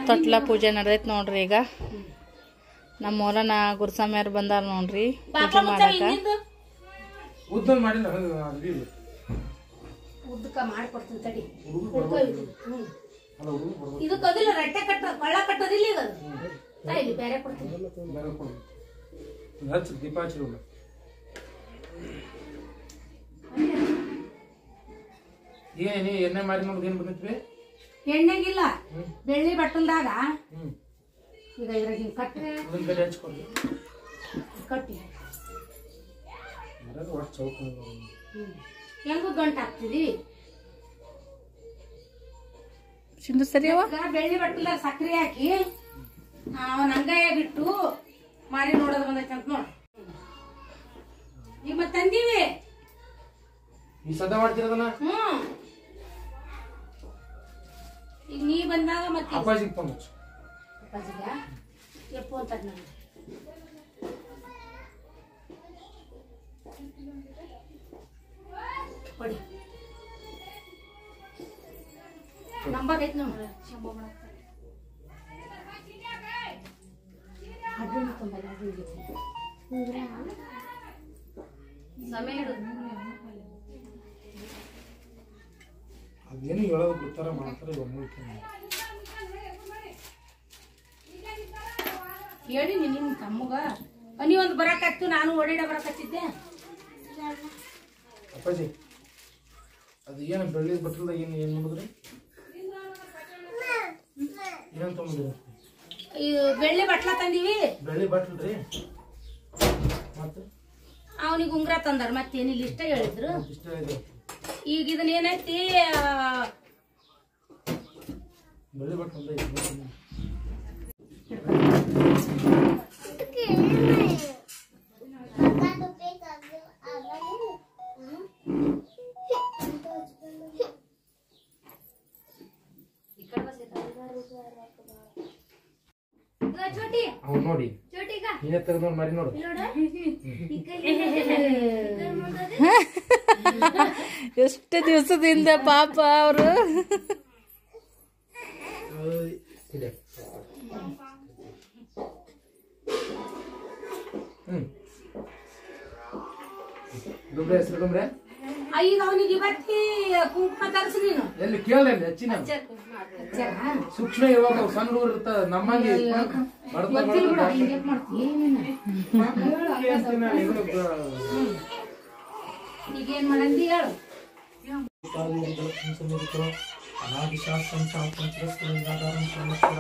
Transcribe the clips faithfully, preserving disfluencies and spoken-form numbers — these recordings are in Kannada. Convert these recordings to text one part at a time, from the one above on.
ತೊಟ್ಲ ಪೂಜೆ ನಡೆದೈತೆ ನೋಡ್ರಿ. ಈಗ ನಮ್ಮ ಮೋರನ ಗುರುಸ್ವಾಮಿಯವ್ರು ಬಂದಾರ ನೋಡ್ರಿ ಪೂಜೆ ಮಾಡಾಕ. ಉದ್ದ ಮಾಡಿಲ್ಲ ಉದ್ದಕ ಮಾಡ್ಕೊಡ್ತೀನಿ ತಡಿ. ಇದು ಕದಿಲ್ಲ ರಟ್ಟೆ ಕಟ್ಟ ಕೊಳ್ಳ ಕಟ್ಟೋದಿಲ್ಲ ಈಗ ಇಲ್ಲಿ ಬೇರೆ ಕೊಡ್ತೀನಿ. ದೀಪ ಹಚ್ಚಿ ಏನಿ ಎಣ್ಣೆ ಮಾಡಿ ನೋಡ್ದು ಏನ್ ಬಂದಿತ್ರಿ? ಎಣ್ಣೆಗಿಲ್ಲ ಬೆಳ್ಳಿ ಬಟ್ಟಲ್ದಾಗ ಈಗ ಇದ್ರಾಗ ಹಿಂಗ್ ಕಟ್ರೆ ಕಡೆ ಹಚ್ಕೊಡಿ ಕಟ್ಟಿ ಚೌಕ ಹೆಂಗು ಗಂಟು ಹಾಕ್ತಿದಿ. ಸಿಂಧು ಸರಿ ಅವ ಬೆಳ್ಳಿ ಬಟ್ಟಲ್ದಾಗ ಸಕ್ರೆ ಹಾಕಿ ಅವನ ಅಂಗೈಯಾಗಿಟ್ಟು ಮಾರಿ ನೋಡೋದು ಬಂದೈತೆ ಅಂತ ನೋಡ. ಈಗ ಮತ್ತೆ ತಂದೀವಿ ಈ ಸದ ಮಾಡ್ತಿರೋದನ್ನ. ಹ್ಮ್ ಈಗ ನೀ ಬಂದಾಗ ಮತ್ತೆ ಅಪ್ಪಾಜಿಗೆ ಫೋನ್ ಹಚ್ಚು. ಅಪ್ಪಾಜಿಗ ಎಪ್ಪು ಅಂತ ನಾನು ಕೊಡಿ ನಂಬರ್ ಐತಿ ನೋಡಿ. ಶಂಭೋ ಮಾಡಕ್ಕೆ ಅದನ್ನು ತೊಂಬಲ್ಲ ಸಮಯ ಅದೇನು ಹೇಳೋದು ಬಿಡ್ತಾರ ಮಾಡ್ತಾರೆ. ಹೇಳಿ ನಿಮ್ಮ ತಮ್ಮಗ ನೀವೊಂದು ಬರಕತ್ತು ನಾನು ಓಡಾಡ ಬರಕತ್ತಿದ್ದೆ. ಅಪ್ಪಾಜಿ ಅದು ಏನು ಬೆಳ್ಳಿ ಬಟ್ಟಲ್ದಾಗ ಏನು ಏನು ಮಾಡಿದ್ರಿ? ಏನು ತೊಗೊಂಡ್ರಿ? ಬೆಳ್ಳಿ ಬಟ್ಲ ತಂದೀವಿ. ಬೆಳ್ಳಿ ಬಟ್ಲ್ರಿ ಮತ್ತೆ ಅವನಿಗೆ ಉಂಗ್ರ ತಂದಾರ ಮತ್ತೇನಿಲ್ಲ ಇಷ್ಟ ಹೇಳಿದ್ರು. ಇಷ್ಟ ಇದೆ ಈಗ ಇದನ್ನ ಏನೈತಿ ಬೆಳ್ಳಿ ಬಟ್ಲ ಅವ್ನು ನೋಡಿ ನೀನೇ ತೆಗೆದು ನೋಡಿ ಮರಿ ನೋಡು. ಎಷ್ಟು ದಿವಸದಿಂದ ಪಾಪ ಅವರು ಹ್ಮ್ ಡುಮ್ರೆ ಹೆಸರು ಡುಮ್ರೆ. ಈಗ ಅವನಿಗೆ ಇವತ್ತಿ ಕುಂಕುಮ ತರಿಸಿ ನೀನು ಎಲ್ಲಿ ಕೇಳಲ್ಲ ಹೆಚ್ಚಿನ ಸೂಕ್ಷ್ಮ ಇವಾಗ ಸಣ್ಣ ಊರು ಇರ್ತ ನಮ್ಮಲ್ಲಿ ಈಗೇನ್ ಮಾಡಂದಿ ಹೇಳು. ಅನಾದಿಶಾಸ್ತ್ರಂ ಶಾಂತಂಚರಸ್ವಲಿಂಗಾಧಾರಂ ಪರಮೇಶ್ವರ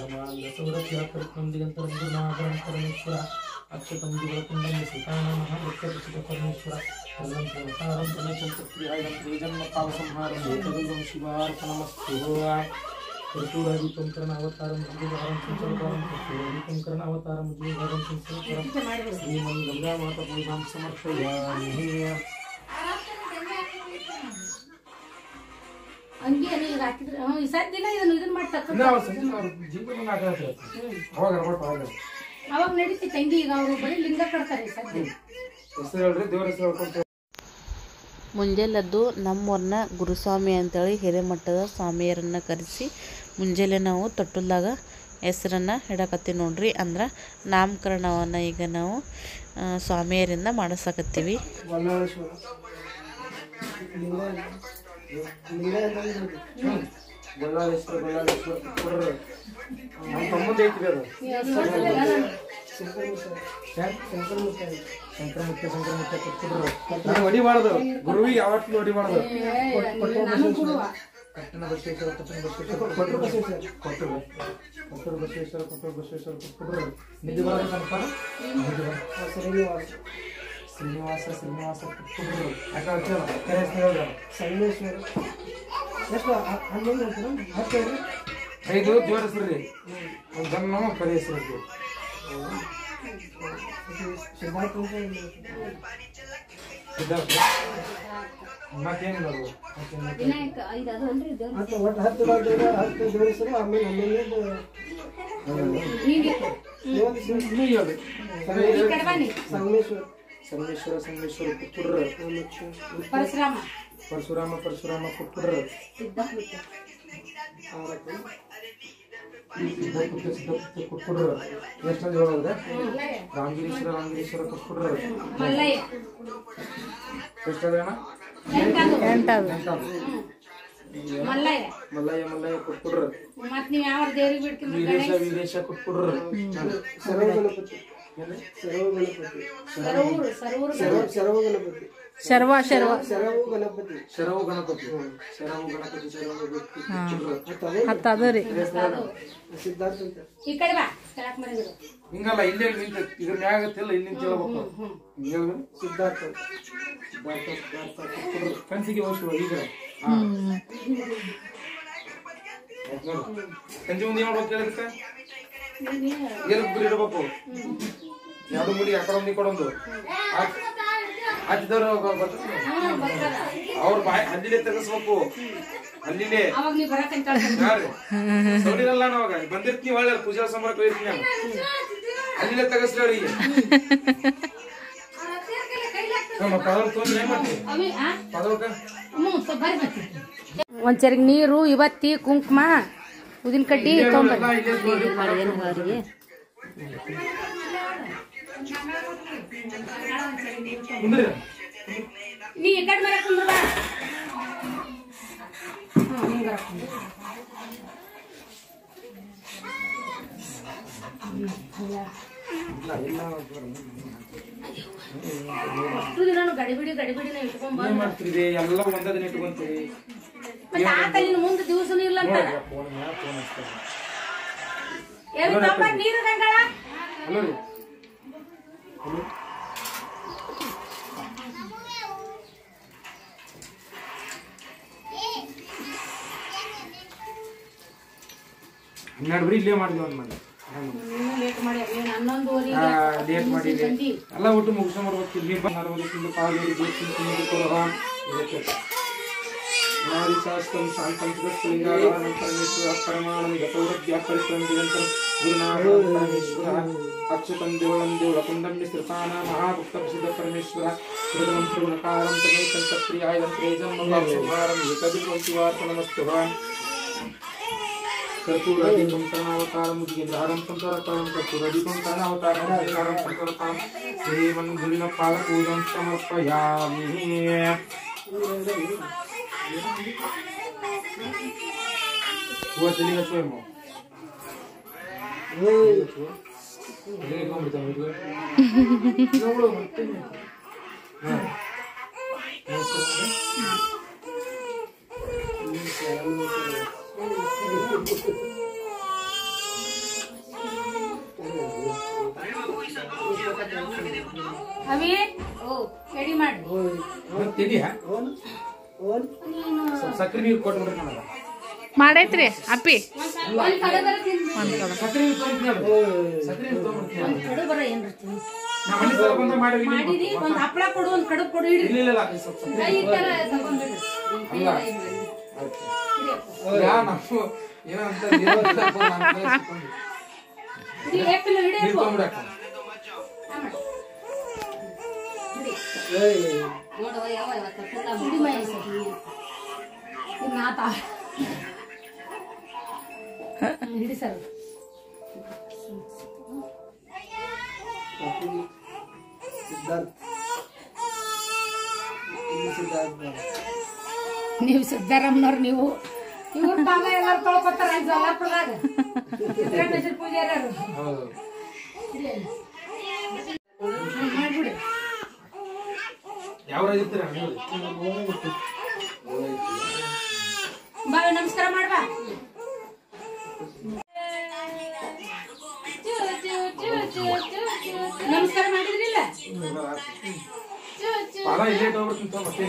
ಪರಮೇಶ್ವರ ಅಕ್ಷತಂ ದಿವಲಕುಂಡಂ ಶ್ರೀಕಾಣಂ ಮಹಾವೃಕ್ಷ ಪರಮೇಶ್ವರ ಪರಮೇಶ್ವರಂ ಪರಮೇಶ್ವರಂ ತ್ರಿಜನ್ಮ ಪಾವಸಂಹಾರಂ ಏಕದೈವಂ ಶಿವಾರ್ಪಣಮಸ್ತು. ಋತುರಾದಿತ್ಯಂ ಕರ್ಣಾವತಾರಂ ಮೃದುಧಾರಂ ಸಂಚಲಕಾರಂ ಋತುರಾದಿತ್ಯಂ ಕರ್ಣಾವತಾರಂ ಮೃದುಧಾರಂ ಸಂಚಲಕಾರಂ ಶ್ರೀಮನ್ ಗಂಗಾ ಮಾತಾ ಪೂಜಾಂ ಸಮರ್ಪಯಾಮಿ. ಹಂಗೆ ನೀಗ ಹಾಕಿದ್ರೆ ಈ ಸದ್ದಿನ ಇದನ್ನ ಇದನ್ನ ಮಾಡಿ ತಕ್ಕ ಅವಾಗ ನಡೀತಿ ತಂಗಿ. ಈಗ ಅವರು ಬರೀ ಲಿಂಗ ಕಟ್ತಾರೆ ಸದ್ಯ. ಮುಂಜಾನೆದ್ದು ನಮ್ಮೂರನ್ನ ಗುರುಸ್ವಾಮಿ ಅಂತೇಳಿ ಹಿರೇಮಠದ ಸ್ವಾಮಿಯರನ್ನು ಕರೆಸಿ ಮುಂಜಾನೆ ನಾವು ತೊಟ್ಟಲ್ದಾಗ ಹೆಸರನ್ನು ಇಡಕತ್ತೀವಿ ನೋಡ್ರಿ. ಅಂದ್ರೆ ನಾಮಕರಣವನ್ನು ಈಗ ನಾವು ಸ್ವಾಮಿಯರಿಂದ ಮಾಡಿಸಕತ್ತೀವಿ. ಶಂಕರಮುಖ್ಯ ಶಂಕರಮುಖ್ಯ ಕೊಟ್ಬಿಡ್ರು. ಹೊಡಿಬಾರ್ದು ಗುರುವಿಗೆ ಯಾವತ್ತೂ ಹೊಡಿಬಾರ್ದು. ಕಟ್ಟಣ ಬಸವೇಶ್ವರ ಕಟ್ಟಣ ಬಸವೇಶ್ವರ ಕೊಟ್ಟರು ಬಸವೇಶ್ವರ ಕೊಟ್ಟರು ಕೊಟ್ಟರು ಬಸವೇಶ್ವರ ಕೊಟ್ಟರು ಬಸವೇಶ್ವರ ಕೊಟ್ಬಿಡ್ರು. ನಿಧಿ ಬರೋದಪ್ಪ ಶ್ರೀನಿವಾಸ ಶ್ರೀನಿವಾಸ ಶ್ರೀನಿವಾಸ ಕೊಟ್ಬಿಡ್ರು. ಯಾಕಂದ್ರೆ ಸಂಗಮೇಶ್ವರ ಎಷ್ಟು ಹನ್ನೊಂದು ಹತ್ತು ಐದು ದೇವರ ಹೆಸರು ಒಂದು ಜನ್ಮ ಕರೆ ಹೆಸರು ಸಿದ್ಧಾರ್ಥ ಸಿದ್ಧಾರ್ಥ ಮತ್ತೇನು ಒಟ್ಟು ಹತ್ತು ಹತ್ತು ದೇವರ ಹೆಸರು ಆಮೇಲೆ ಸಂಗಮೇಶ್ವರ ಸಂಗಮೇಶ್ವರ ಸಂಗಮೇಶ್ವರ ಪುತ್ರ ಪರಶುರಾಮ ಪರಶುರಾಮ ಪರಶುರಾಮ ಪುತ್ರ ಸಿದ್ಧ ಸಿದ್ಧ ಕೊಟ್ಬಿಡ್ರ ಎಷ್ಟಂದ್ರೆ ಹೇಳೋದ್ರೆ ರಾಮಗಿರೀಶ್ವರ ರಾಮಗಿರೀಶ್ವರ ಕೊಟ್ಬಿಡ್ರ ಮಲ್ಲಯ್ಯ ಎಷ್ಟಾದ್ರೆ ಎಂಟದು ಮಲ್ಲಯ್ಯ ಮಲ್ಲಯ್ಯ ಮಲ್ಲಯ್ಯ ಕೊಟ್ಬಿಡ್ರ ಮತ್ ನೀವ್ ಯಾವ ದೇವ್ರಿಗೆ ಬಿಡ್ತೀನಿ ವೀರೇಶ ವೀರೇಶ ಕೊಟ್ಬಿಡ್ರ ಸರೂರು ಸರೂರು ಶರ್ವ ಶರ್ವ ಶರವು ಗಣಪತಿ ಶರವು ಗಣಪತಿ ಶರವು ಗಣಪತಿ ಶರವು ಗಣಪತಿ ಹತ್ತು ಅದು ರೀ ಈ ಕಡೆ ಬಾ ಕೆಳಕ್ ಮರಿದ್ರು ಹಿಂಗಲ್ಲ ಇಲ್ಲೇ ನಿಂತ ಇದ್ರ ಮ್ಯಾಗ ಆಗತ್ತಿಲ್ಲ ಇಲ್ಲಿ ನಿಂತ ಹೇಳ್ಬೇಕು ಹಿಂಗ ಸಿದ್ಧಾರ್ಥ ಸಿದ್ಧಾರ್ಥ ಸಿದ್ಧಾರ್ಥ ಕನ್ಸಿಗೆ ಹೋಗ್ತೀವಿ ಈಗ ಸಂಜೆ ಮುಂದೆ ಮಾಡ್ಬೇಕು ಕೇಳಿದಕ್ಕ ಎಲ್ಲಿ ಗುರಿ ಇಡ್ಬೇಕು ಯಾವ್ದು ಮುಡಿ ಆ ಕಡೆ ಒಂದು ಈ ಕಡೆ ಒಂದು ಹಚ್ಚಿದವ್ರು ಅವ್ರ ಬಾಯಿ ಅಲ್ಲಿಲೇ ತೆಗಿಸ್ಬೇಕು ಅಲ್ಲಿಲೇ ಅವಾಗ ನೀವ್ ಬರಕಂತ ನೋಡಿರಲ್ಲ ನಾವಾಗ ಬಂದಿರ್ತೀವಿ ಒಳ್ಳೆ ಪೂಜಾ ಸಂಬರಕ್ಕೆ ಹೋಗಿರ್ತೀನಿ ನಾನು ಅಲ್ಲಿಲೇ ತೆಗಿಸ್ಲಿ ಅವ್ರಿಗೆ ಪದವ ತೊಂದ್ರೆ ಏನ್ ಮಾಡ್ತೀವಿ ಪದವಕ್ಕ ಒಂದ್ ಚರಿಗೆ ನೀರು ಇವತ್ತಿ ಕುಂಕುಮ ಉದಿನ ಕಡ್ಡಿ ನೀ ಈ ಕಡೆ ಮರ ಕುಂದ್ರ ಬಾ ಅಷ್ಟು ದಿನ ಗಡಿಬಿಡಿ ಗಡಿಬಿಡಿನ ಇಟ್ಕೊಂಡ್ ಏನ್ ಮಾಡ್ತೀರಿ ಎಲ್ಲ ಒಂದ ದಿನ ಇಟ್ಕೊಂತೀರಿ ಮತ್ತೆ ಆತ ಇನ್ನು ಮುಂದೆ ದಿವಸನೂ ಇಲ್ಲ ಅಂತ ನೀರು ಗಂಗಳ ಹಲೋ ರೀ ಹನ್ನೆರಡು ಬರೀ ಇಲ್ಲೇ ಮಾಡಿದ್ವಿ ಒಂದು ಮಾಡಿ ಲೇಟ್ ಮಾಡಿ ಹನ್ನೊಂದುವರೆ ಲೇಟ್ ಮಾಡಿದ್ವಿ ಎಲ್ಲ ಒಟ್ಟು ಮುಗಿಸ್ಕೊಂಡ್ ಬರ್ಬೇಕು ಇಲ್ಲಿ ಬಂದು ಪಾಲೇರಿ ನಾರಿ ಶಾಸ್ತ್ರಂ ಶಾಂತಂ ಜಗತ್ಲಿಂಗಾಧಾರಂ ಪರಮೇಶ್ವರ ಪರಮಾಣಂ ಗತೌರಧ್ಯಾಪರಿಶ್ರಂ ನಿರಂತರಂ ಗುರುನಾಥಂ ಪರಮೇಶ್ವರ ಅಚ್ಯುತಂ ದೇವಳಂ ದೇವಳಕುಂಡಂ ವಿಸ್ತೃತಾನ ಮಹಾಭಕ್ತ ಪ್ರಸಿದ್ಧ ಪರಮೇಶ್ವರ ಹೃದಯಂ ತ್ರಿಗುಣಕಾರಂ ತಮೇಕಂ ತತ್ಪ್ರಿಯಾಯಂ ತ್ರೇಜಂ ಮಂಗಳಾಕ್ಷುಭಾರಂ ಏಕದಿಕ್ವಂತಿವಾರ್ಪಣಮಸ್ತುಭಾನ್ कर्पूरादिकं कर्णावतारं मुजिगेन्द्रहारं संसारकारं कर्पूरादिकं कर्णावतारं मुजिगेन्द्रहारं संसारकारं श्रीमन् गुरुना पादपूजं समर्पयामि वो चली ना छोड़ मो ये ये कौन बता मुझे लोग मत हां ಅವಿ ಓ ರೆಡಿ ಮಾಡಿ ತಿದಿಯಾ ಸಕ್ಕರೆ ನೀರು ಕೊಟ್ಬಿಡ್ರಿ ನನಗ ಮಾಡೈತ್ರಿ ಅಪ್ಪಿ ಒಂದ್ ಕಡೆ ಬರ ತಿಂದು ಸಕ್ಕರೆ ನೀರು ತೊಗೊಂಡ್ಬಿಡ್ತೀನಿ ಸಕ್ಕರೆ ನೀರು ತೊಗೊಂಡ್ಬಿಡ್ತೀನಿ ಒಂದ್ ಕಡೆ ಬರ ಏನ್ ಬರ್ತೀನಿ ನಾ ಮನೆ ಸಲ ಬಂದ ಮಾಡಿರಿ ಮಾಡಿರಿ ಒಂದ್ ಹಪ್ಪಳ ಕೊಡು ಒಂದ್ ಕಡುಬು ಕೊಡು ಇಡ್ರಿ ಇಲ್ಲ ಇಲ್ಲ ಸ್ವಲ್ಪ ಕೈ ಇಟ್ಟರ ತಗೊಂಡ್ಬಿಡ್ರಿ ಅಲ್ಲ ಯಾ ನಾವು ಏನೋ ಅಂತ ದೇವರ ನಾನು ಇಡಿ ಏಪಿಲ್ಲ ಇಡಿ ನೀರು ತೊಗೊಂಡ್ಬಿಡಕ ಏಯ್ ನೋಡು ಯಾವ ಯಾವ ತಪ್ಪಲ್ಲ ಮುಡಿ ಮೈ ನಾತ ಹಿಡಿ ಸರ್ ನೀವು ಸಿದ್ದರಾಮನವ್ರು ನೀವು ಇವ್ರ ಪಾದ ಎಲ್ಲಾರು ತೊಳ್ಕೊತಾರ ಜಲ್ಲಾಪುರದಾಗ ಸಿದ್ದರಾಮೇಶ್ವರ ಪೂಜಾರ್ಯಾರು ಹೌದು ಮಾಡ್ಬಿಡಿ ಯಾವ ರಾಜ್ಯತ್ತೀರ ನೀವು ಬಾವೆ ನಮಸ್ಕಾರ ಮಾಡ್ಬಾ ನಮಸ್ಕಾರ ಮಾಡಿದ್ರಿಲ್ಲ ಪಾಲ ಇಲ್ಲೇ ಇಟ್ಕೊಂಡ್ಬಿಡ್ತೀನಿ ಮತ್ತೆ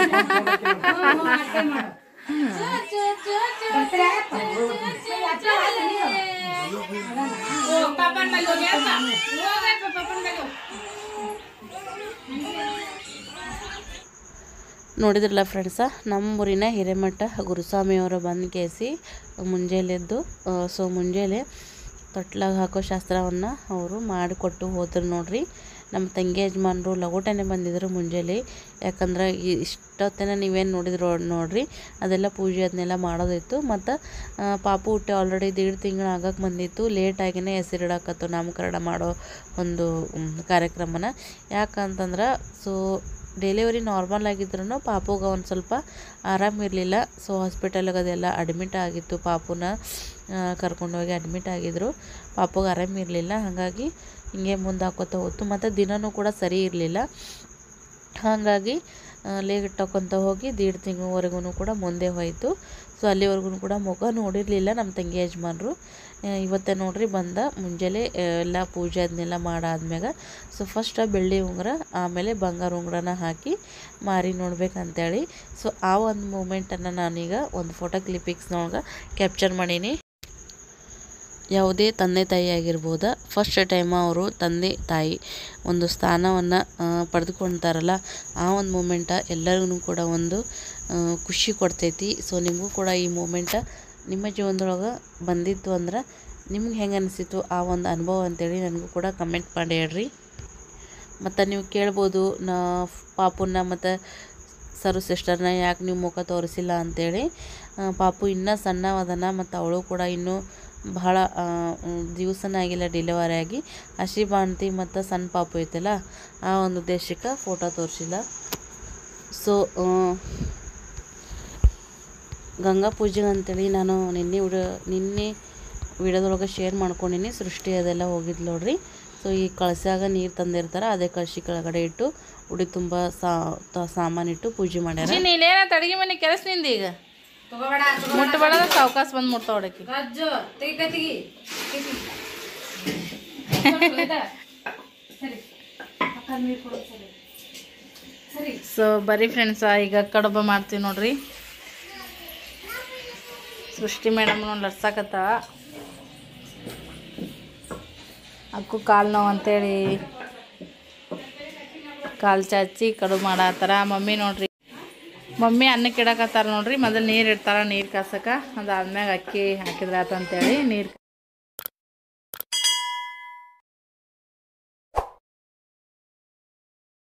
ನೋಡಿದ್ರಲ್ಲ ಫ್ರೆಂಡ್ಸ ನಮ್ಮ ಊರಿನ ಹಿರೇಮಠ ಗುರುಸ್ವಾಮಿಯವರು ಬಂದು ಕೇಸಿ ಮುಂಜಾನೆದ್ದು ಸೊ ಮುಂಜಾನೆ ತೊಟ್ಲಾಗ ಹಾಕೋ ಶಾಸ್ತ್ರವನ್ನು ಅವರು ಮಾಡಿಕೊಟ್ಟು ಹೋದ್ರು ನೋಡ್ರಿ. ನಮ್ಮ ತಂಗಿ ಯಜಮಾನರು ಲಗೋಟನೆ ಬಂದಿದ್ರು ಮುಂಜಾನೆ. ಯಾಕಂದ್ರೆ ಇಷ್ಟೊತ್ತನ ನೀವೇನು ನೋಡಿದ್ರು ನೋಡ್ರಿ ಅದೆಲ್ಲ ಪೂಜೆ ಅದನ್ನೆಲ್ಲ ಮಾಡೋದಿತ್ತು. ಮತ್ತು ಪಾಪು ಹುಟ್ಟಿ ಆಲ್ರೆಡಿ ದೇಡ್ ತಿಂಗಳು ಆಗಕ್ಕೆ ಬಂದಿತ್ತು. ಲೇಟಾಗಿನೇ ಹೆಸರಿಡಾಕತ್ತು ನಾಮಕರಣ ಮಾಡೋ ಒಂದು ಕಾರ್ಯಕ್ರಮನ. ಯಾಕಂತಂದ್ರೆ ಸೊ ಡೆಲಿವರಿ ನಾರ್ಮಲ್ ಆಗಿದ್ರು ಪಾಪುಗೆ ಒಂದು ಸ್ವಲ್ಪ ಆರಾಮಿರಲಿಲ್ಲ. ಸೊ ಹಾಸ್ಪಿಟಲ್ಗೆ ಅದೆಲ್ಲ ಅಡ್ಮಿಟ್ ಆಗಿತ್ತು. ಪಾಪುನ ಕರ್ಕೊಂಡೋಗಿ ಅಡ್ಮಿಟ್ ಆಗಿದ್ರು. ಪಾಪುಗೆ ಆರಾಮಿರಲಿಲ್ಲ. ಹಾಗಾಗಿ ಹಿಂಗೆ ಮುಂದೆ ಹಾಕೋತ ಹೋಯ್ತು. ಮತ್ತು ದಿನವೂ ಕೂಡ ಸರಿ ಇರಲಿಲ್ಲ. ಹಾಗಾಗಿ ಲೇಟ್ ತಗೊತ ಹೋಗಿ ದೇಡ್ ತಿಂಗಳವರೆಗೂ ಕೂಡ ಮುಂದೆ ಹೋಯಿತು. ಸೊ ಅಲ್ಲಿವರೆಗೂ ಕೂಡ ಮುಖ ನೋಡಿರಲಿಲ್ಲ ನಮ್ಮ ತಂಗಿ ಯಜಮಾನರು. ಇವತ್ತೇ ನೋಡ್ರಿ ಬಂದ ಮುಂಜಾನೆ ಎಲ್ಲ ಪೂಜೆ ಅದನ್ನೆಲ್ಲ ಮಾಡಾದ್ಮ್ಯಾಗ ಸೊ ಫಸ್ಟ್ ಬೆಳ್ಳಿ ಉಂಗುರ ಆಮೇಲೆ ಬಂಗಾರ ಉಂಗುರನ ಹಾಕಿ ಮಾರಿ ನೋಡ್ಬೇಕಂತೇಳಿ ಸೊ ಆ ಒಂದು ಮೂಮೆಂಟನ್ನು ನಾನೀಗ ಒಂದು ಫೋಟೋ ಕ್ಲಿಪ್ಪಿಕ್ಸ್ನೊಳಗೆ ಕ್ಯಾಪ್ಚರ್ ಮಾಡೀನಿ. ಯಾವುದೇ ತಂದೆ ತಾಯಿ ಆಗಿರ್ಬೋದು, ಫಸ್ಟ್ ಟೈಮ್ ಅವರು ತಂದೆ ತಾಯಿ ಒಂದು ಸ್ಥಾನವನ್ನು ಪಡೆದುಕೊಳ್ತಾರಲ್ಲ, ಆ ಒಂದು ಮೂಮೆಂಟ ಎಲ್ಲರಿಗೂ ಕೂಡ ಒಂದು ಖುಷಿ ಕೊಡ್ತೈತಿ. ಸೊ ನಿಮಗೂ ಕೂಡ ಈ ಮೂಮೆಂಟ ನಿಮ್ಮ ಜೀವನದೊಳಗೆ ಬಂದಿತ್ತು ಅಂದ್ರೆ ನಿಮ್ಗೆ ಹೆಂಗೆ ಅನಿಸಿತು ಆ ಒಂದು ಅನುಭವ ಅಂತೇಳಿ ನನಗೂ ಕೂಡ ಕಮೆಂಟ್ ಮಾಡಿ ಹೇಳ್ರಿ. ಮತ್ತು ನೀವು ಕೇಳ್ಬೋದು, ನಾ ಪಾಪುನ ಮತ್ತು ಸರು ಸಿಸ್ಟರ್ನ ಯಾಕೆ ನೀವು ಮುಖ ತೋರಿಸಿಲ್ಲ ಅಂಥೇಳಿ. ಪಾಪು ಇನ್ನೂ ಸಣ್ಣವದನ ಮತ್ತು ಅವಳು ಕೂಡ ಇನ್ನೂ ಭಾಳ ದಿವಸನೇ ಆಗಿಲ್ಲ ಡೆಲಿವರಿ ಆಗಿ. ಹಸಿ ಬಾಣ್ತಿ ಮತ್ತು ಸಣ್ಣ ಪಾಪು ಐತಲ್ಲ, ಆ ಒಂದು ಉದ್ದೇಶಕ್ಕೆ ಫೋಟೋ ತೋರಿಸಿಲ್ಲ. ಸೊ ಗಂಗಾ ಪೂಜೆ ಅಂತೇಳಿ ನಾನು ನಿನ್ನೆ ವಿಡಿಯೋ ನಿನ್ನೆ ವಿಡಿಯೋದೊಳಗೆ ಶೇರ್ ಮಾಡ್ಕೊಂಡಿನಿ. ಸೃಷ್ಟಿ ಅದೆಲ್ಲ ಹೋಗಿದ್ದು ನೋಡ್ರಿ. ಸೊ ಈ ಕಳಸಾಗ ನೀರು ತಂದಿರ್ತಾರೆ, ಅದೇ ಕಳಸಿ ಕೆಳಗಡೆ ಇಟ್ಟು ಉಡಿ ತುಂಬ ಸಾಮಾನಿಟ್ಟು ಪೂಜೆ ಮಾಡ್ಯಾರ. ನೀನೇನ ಅಡಿಗೆ ಮನೆ ಕೆಲಸ ನಿಂದ ಈಗ ಮುಟ್ಟಬೇಡ, ಸಾವಕಾಶ ಬಂದು ಮುಟ್ತಾವ ಹೊಡಕಿ. ಸೊ ಬರೀ ಫ್ರೆಂಡ್ಸ, ಈಗ ಕಡುಬು ಮಾಡ್ತೀವಿ ನೋಡ್ರಿ. ಸೃಷ್ಟಿ ಮೇಡಮ್ ಲರ್ಸಾಕತ್ತ ಅಕ್ಕು ಕಾಲು ನೋವು ಅಂತೇಳಿ ಕಾಲು ಚಾಚಿ ಕಡುಬು ಮಾಡತ್ತಾರ. ಮಮ್ಮಿ ನೋಡ್ರಿ, ಮಮ್ಮಿ ಅನ್ನಕ್ಕೆ ಇಡಕತ್ತಾರ ನೋಡ್ರಿ. ಮೊದಲು ನೀರು ಇಡ್ತಾರ, ನೀರು ಕಾಸಕ್ಕೆ. ಅದಾದ್ಮ್ಯಾಗ ಅಕ್ಕಿ ಹಾಕಿದ್ರ ಆತಂತೇಳಿ ನೀರು